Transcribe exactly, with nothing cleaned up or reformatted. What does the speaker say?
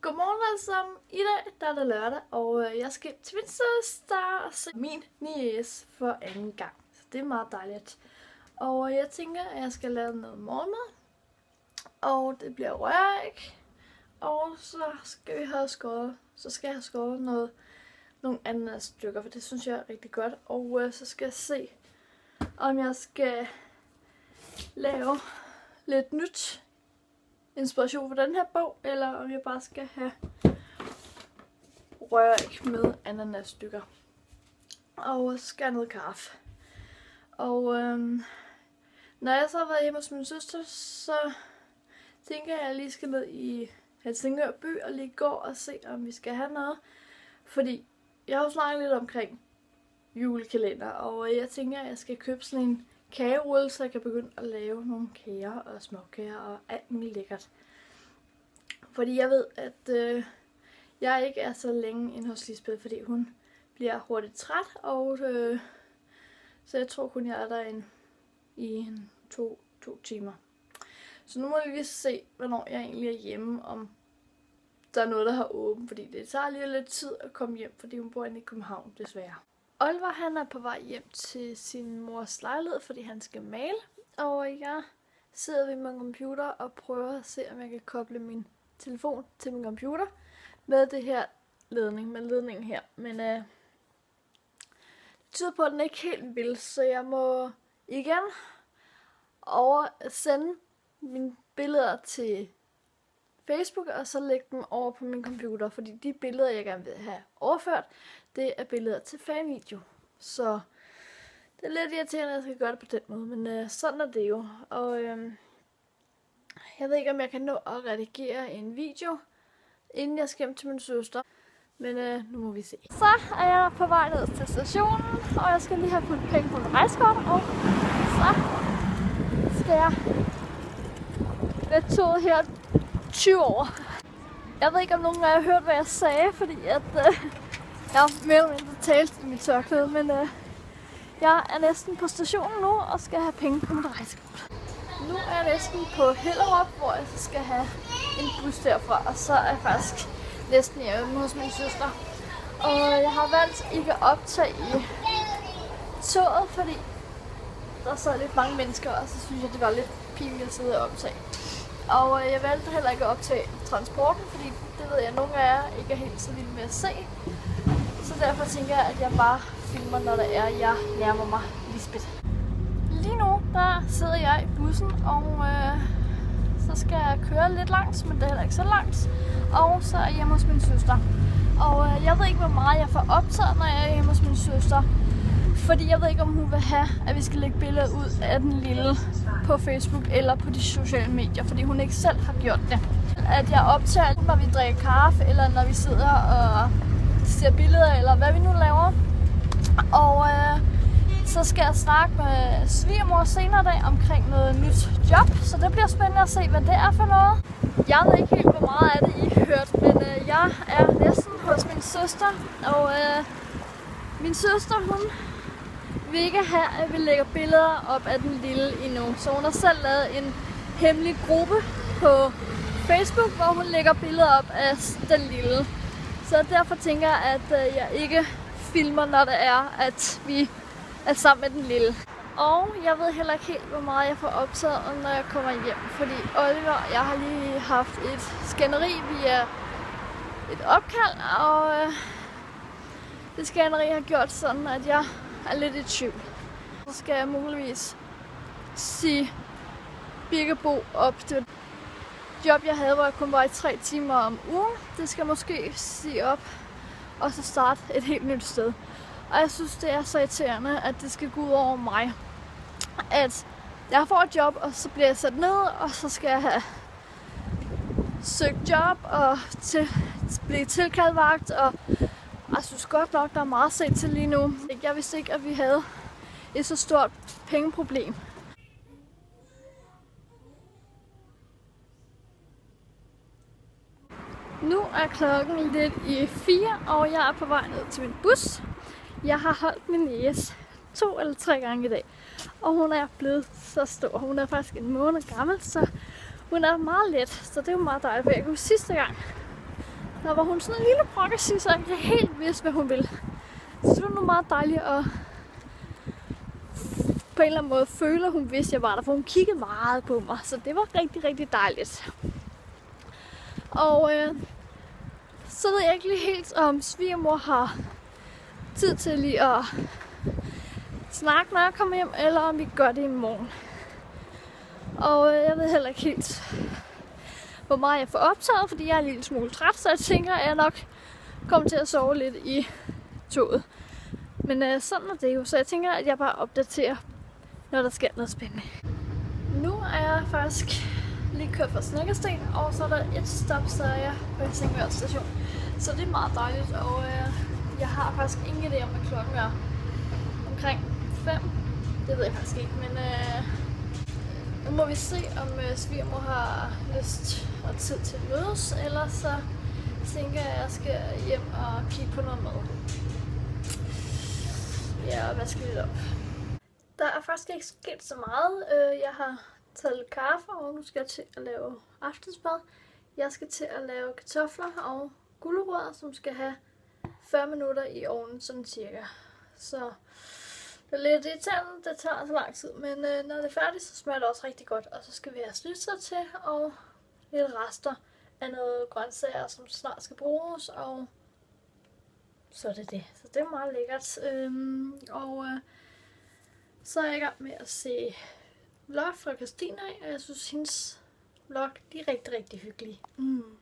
Godmorgen alle sammen. I dag der er det lørdag, og jeg skal til min søster og se min niece for anden gang. Så det er meget dejligt. Og jeg tænker, at jeg skal lave noget morgenmad. Og det bliver røræg. Og så skal vi have skåret, så skal jeg have skåret noget, nogle ananasstykker, for det synes jeg er rigtig godt. Og øh, så skal jeg se, om jeg skal lave lidt nyt inspiration for den her bog, eller om jeg bare skal have røræg med ananasstykker. Og så skal jeg noget kaffe. Og øhm, når jeg så har været hjemme hos min søster, så tænker jeg, at jeg lige skal ned i Helsingør by og lige gå og se, om vi skal have noget. Fordi jeg har jo snakket lidt omkring julekalender, og jeg tænker, at jeg skal købe sådan en kagerulle, så jeg kan begynde at lave nogle kager og småkager og alt muligt lækkert. Fordi jeg ved, at øh, jeg ikke er så længe inde hos Lisbeth, fordi hun bliver hurtigt træt, og øh, så jeg tror kun, jeg er der en, i en to, to timer. Så nu må vi lige se, hvornår jeg egentlig er hjemme, om der er noget, der har åbent, fordi det tager lige lidt tid at komme hjem, fordi hun bor inde i København, desværre. Oliver, han er på vej hjem til sin mors lejlighed, fordi han skal male, og jeg sidder ved min computer og prøver at se, om jeg kan koble min telefon til min computer med det her ledning, med ledningen her. Men øh, det tyder på, at den ikke helt vil, så jeg må igen over sende mine billeder til Facebook, og så lægge dem over på min computer, fordi de billeder, jeg gerne vil have overført, det er billeder til fanvideo. Så det er lidt irriterende, at jeg skal gøre det på den måde, men øh, sådan er det jo. Og øh, jeg ved ikke, om jeg kan nå at redigere en video, inden jeg skal hjem til min søster. Men øh, nu må vi se. Så er jeg på vej ned til stationen, og jeg skal lige have puttet penge på en rejsekort, og så skal jeg med toget her tyve år. Jeg ved ikke, om nogen af jer har hørt, hvad jeg sagde, fordi at, øh, jeg har mere eller mindre talt i mit tørklæde, men øh, jeg er næsten på stationen nu og skal have penge på mit rejsekort. Nu er jeg næsten på Hellerup, hvor jeg så skal have en bus derfra, og så er jeg faktisk næsten hjemme hos min søster. Og jeg har valgt ikke at optage i toget, fordi der sad lidt mange mennesker, og så synes jeg, det var lidt pinligt at sidde og optage. Og jeg valgte heller ikke at optage transporten, fordi det ved jeg, at nogle af jer ikke er helt så vilde med at se. Så derfor tænker jeg, at jeg bare filmer, når det er, jeg nærmer mig Lisbeth. Lige nu, der sidder jeg i bussen, og øh, så skal jeg køre lidt langt, men det er heller ikke så langt. Og så er jeg hjemme hos min søster. Og øh, jeg ved ikke, hvor meget jeg får optaget, når jeg er hjemme hos min søster. Fordi jeg ved ikke, om hun vil have, at vi skal lægge billeder ud af den lille på Facebook eller på de sociale medier, fordi hun ikke selv har gjort det. At jeg optager, når vi drikker kaffe, eller når vi sidder og ser billeder, eller hvad vi nu laver. Og øh, så skal jeg snakke med svigermor senere i dag omkring noget nyt job, så det bliver spændende at se, hvad det er for noget. Jeg ved ikke helt, hvor meget af det I har hørt, men øh, jeg er næsten hos min søster, og øh, min søster, hun vil ikke have, at vi lægger billeder op af den lille endnu. Så hun har selv lavet en hemmelig gruppe på Facebook, hvor hun lægger billeder op af den lille. Så derfor tænker jeg, at jeg ikke filmer, når det er, at vi er sammen med den lille. Og jeg ved heller ikke helt, hvor meget jeg får optaget, når jeg kommer hjem. Fordi Oliver, jeg har lige haft et skænderi via et opkald, og det skænderi har gjort sådan, at jeg er lidt i tvivl. Så skal jeg muligvis sige Birkebo op. Det var et job, jeg havde, hvor jeg kun var i tre timer om ugen. Det skal måske sige op, og så starte et helt nyt sted. Og jeg synes, det er så irriterende, at det skal gå ud over mig. At jeg får et job, og så bliver jeg sat ned, og så skal jeg have søgt job, og til, blive tilkaldvagt, og jeg synes godt nok, der er meget set til lige nu. Jeg vidste ikke, at vi havde et så stort pengeproblem. Nu er klokken lidt i fire, og jeg er på vej ned til min bus. Jeg har holdt min niece to eller tre gange i dag, og hun er blevet så stor. Hun er faktisk en måned gammel, så hun er meget let, så det er jo meget dejligt. For jeg kunne sidste gang, der var hun sådan en lille progressiv, så jeg ikke helt vidste, hvad hun ville. Så det var nu meget dejligt at på en eller anden måde føle, at hun vidste, at jeg var der, for hun kiggede meget på mig. Så det var rigtig, rigtig dejligt. Og øh, så ved jeg ikke lige helt, om svigermor har tid til lige at snakke, når jeg kommer hjem, eller om vi gør det i morgen. Og øh, jeg ved heller ikke helt, hvor meget jeg får optaget, fordi jeg er en lille smule træt, så jeg tænker, at jeg nok kommer til at sove lidt i toget. Men øh, sådan er det jo, så jeg tænker, at jeg bare opdaterer, når der sker noget spændende. Nu er jeg faktisk lige kørt fra Snekkersten, og så er der et stop, så er jeg på Helsingør station. Så det er meget dejligt, og øh, jeg har faktisk ingen idé om, hvad klokken er omkring fem. Det ved jeg faktisk ikke, men øh, nu må vi se, om øh, svigermor har lyst og tid til at mødes, eller så tænker jeg, at jeg skal hjem og kigge på noget mad. Ja, og vaske lidt op. Der er faktisk ikke sket så meget. Jeg har taget lidt kaffe, og nu skal jeg til at lave aftensmad. Jeg skal til at lave kartofler og gulerødder, som skal have fyrre minutter i ovnen, sådan cirka. Så det er lidt irriterende, det tager så lang tid, men når det er færdigt, så smager det også rigtig godt. Og så skal vi have snitser til, og lidt rester af noget grøntsager, som snart skal bruges, og så er det det. Så det er meget lækkert. Øhm, og øh, så er jeg i gang med at se vlog fra Christina, og jeg synes, hendes vlog de er rigtig, rigtig hyggelige. Mm.